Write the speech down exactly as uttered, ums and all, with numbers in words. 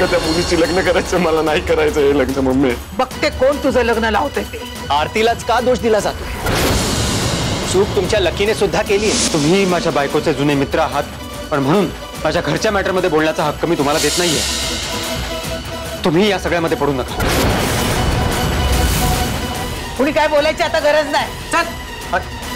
का त्या मुलीची लग्न करायचं, मला नाही करायचं हे लग्न मम्मी। बघते कोण तुझं लग्न लावते ते। आरतीलाच का दोष दिला जातोय? चूक तुमच्या लकीने सुद्धा केली आहे। तुम्ही माझ्या बायकोचे जुने मित्र आहात, पण म्हणून माझ्या घरच्या मॅटर मध्ये बोलण्याचा हक्क मी तुम्हाला देत नाहीये। तुम्ही या सगळ्यामध्ये पडू नका। कुणी काय बोलायची आता गरज नाही, चल।